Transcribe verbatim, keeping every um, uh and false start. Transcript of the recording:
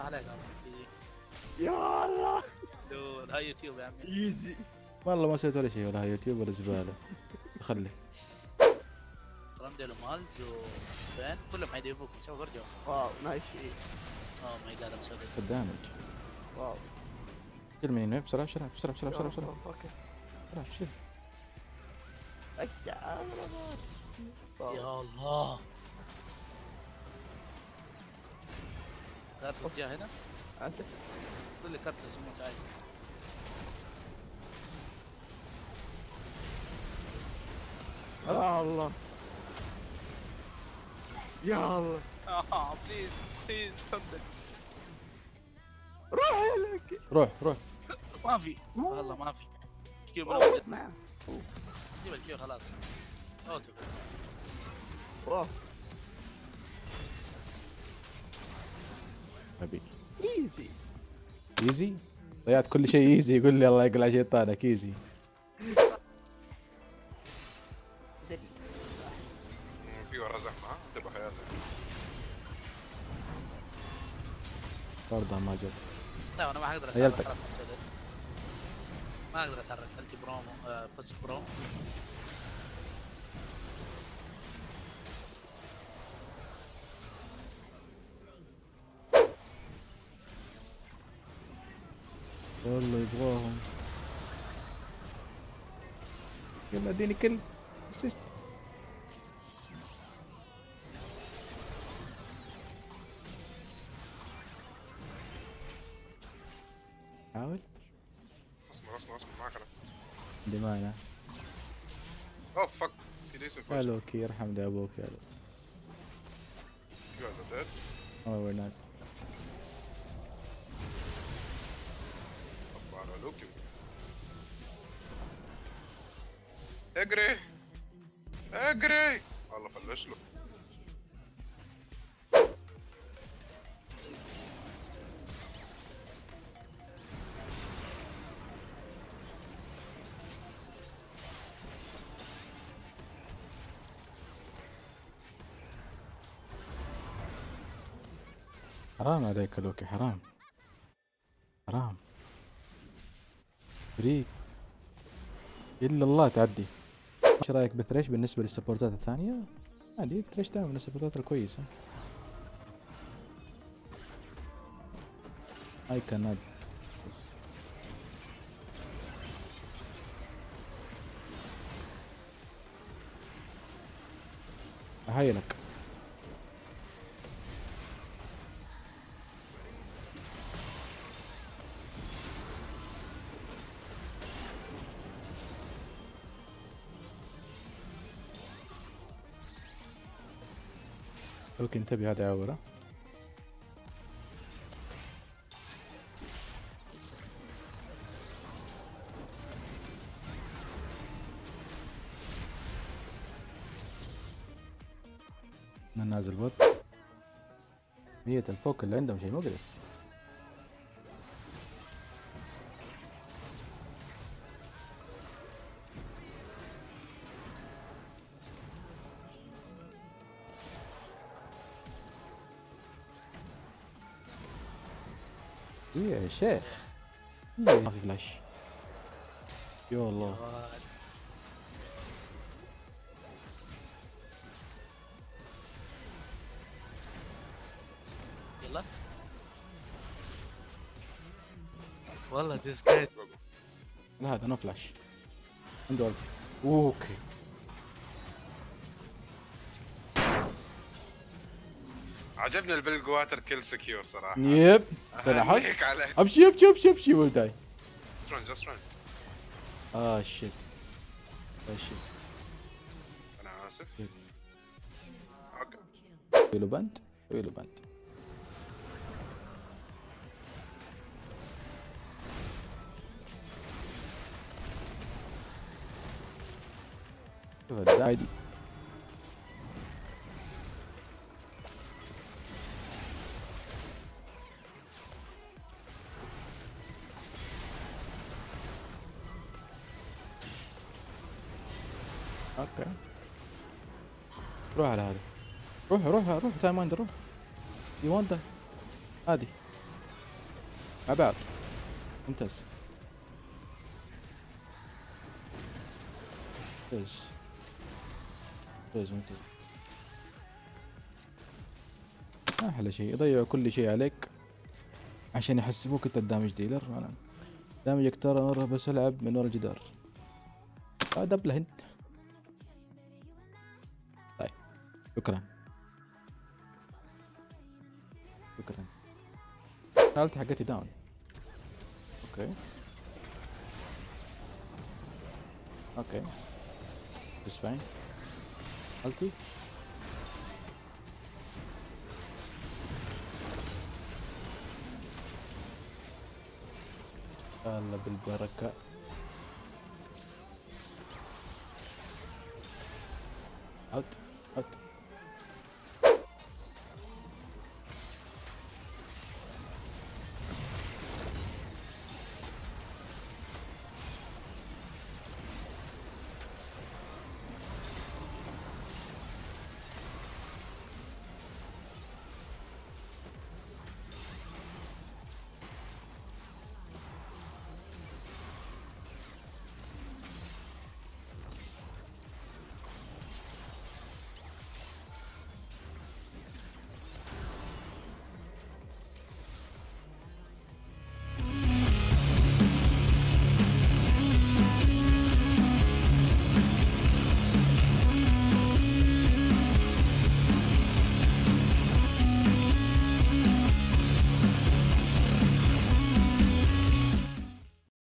عليك يا عمي. يا الله دول هاي يوتيوب يا عمي. ايزي. والله ما سويت ولا شيء، ولا يوتيوب ولا زباله. خلي راندل ومالز وفين كلهم حيديبوك. شوف برجعوا. واو نايس شيء. اوه ماي جاد ام سوري. الدامج. واو شيل من هنا بسرعه بسرعه بسرعه بسرعه بسرعه بسرعه اوكي. بسرعه شيل. يا الله. كارت جاء هنا. اسف. كل كارت سموك عادي. يا الله يا الله. اه بليز بليز تفضل. روح لك. روح روح. ما في والله ما في. كيو واو بروح. نعم. جيب الكيو خلاص. اوتو. واو ابي ايزي. ايزي. ضيعت كل شيء ايزي. يقول لي الله يقلع شيطانك ايزي. في ورا زحمه تبقى حياتك. برضه ما جت. لا انا ما حقدر اتحرك عيلتك. خلاص مسدد. ما اقدر اتحرك. التي برومو آه بس برو. والله يبغاهم. يلا اديني كل اسيست. حاول. اصبر اصبر اصبر معك انا. عندي مانع. اوه فك في ديسن يا فوز. لوكي يرحم لي ابوك يا لوكي. You guys are dead. Oh we're not. طب على لوكي. اجري اجري والله فلش له. حرام عليك يا لوكي حرام. حرام. فريك. الا الله تعدي. ايش رايك بثريش بالنسبه للسبورتات الثانيه؟ عادي ثريش دائما من السبورتات الكويسه. اي كانت اهينك. لوكي انتبه هذا عوره. انا نازل بوت. مية الفوق اللي عندهم شيء مقرف. يا شيخ ما في فلاش. يا الله. يلا والله ديس جاي. لا هذا نو فلاش. عنده ولد. اوكي. عجبني البلج واتر كيل سكيور صراحه. يب تلاحظ. هيك عليك. امشي امشي امشي امشي ولداي. رن جاست رن. اه شيت. اه شيت. انا اسف. اوكي. سوي له بنت. سوي له بنت. شوف الداعي دي. اوكي روح على هذا. روح روح روح تايم واندر روح. يو وانت هذه مع بعض. ممتاز ممتاز ممتاز ممتاز. احلى شيء يضيعوا كل شيء عليك عشان يحسبوك انت الدامج ديلر. انا دامجك ترى بس العب من ورا الجدار. دبله انت. طيب شكرا شكرا. الالتي حقتي داون. اوكي اوكي بس فاين. التي الله بالبركة. اوت.